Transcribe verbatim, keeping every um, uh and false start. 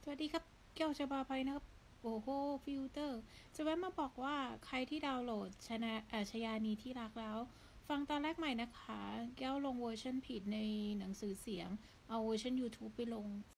สวัสดีครับเกี่ยวชบาภัยนะครับโอ้โหฟิลเตอร์จะแวะมาบอกว่าใครที่ดาวน์โหลดชนะเอ่อชยานีที่รักแล้วฟังตอนแรกใหม่นะคะแก้วลงเวอร์ชันผิดในหนังสือเสียงเอาเวอร์ชัน YouTube ไปลง